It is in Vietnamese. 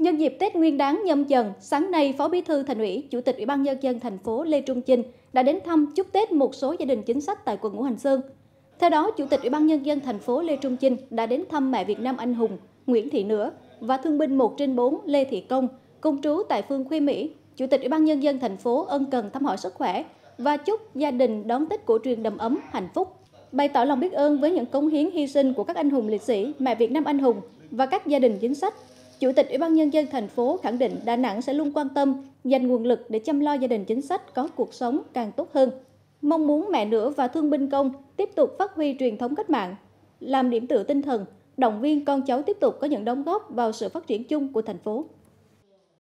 Nhân dịp Tết Nguyên đán Nhâm Dần, sáng nay, Phó Bí thư Thành ủy, Chủ tịch Ủy ban Nhân dân thành phố Lê Trung Chinh đã đến thăm chúc Tết một số gia đình chính sách tại quận Ngũ Hành Sơn. Theo đó, Chủ tịch Ủy ban Nhân dân thành phố Lê Trung Chinh đã đến thăm mẹ Việt Nam anh hùng Nguyễn Thị Nửa và thương binh 1/4 Lê Thị Công, công trú tại phường Khuê Mỹ. Chủ tịch Ủy ban Nhân dân thành phố ân cần thăm hỏi sức khỏe và chúc gia đình đón Tết cổ truyền đầm ấm, hạnh phúc. Bày tỏ lòng biết ơn với những cống hiến hy sinh của các anh hùng liệt sĩ, mẹ Việt Nam anh hùng và các gia đình chính sách, Chủ tịch Ủy ban Nhân dân thành phố khẳng định Đà Nẵng sẽ luôn quan tâm, dành nguồn lực để chăm lo gia đình chính sách có cuộc sống càng tốt hơn. Mong muốn mẹ Nửa và thương binh Công tiếp tục phát huy truyền thống cách mạng, làm điểm tựa tinh thần, động viên con cháu tiếp tục có những đóng góp vào sự phát triển chung của thành phố.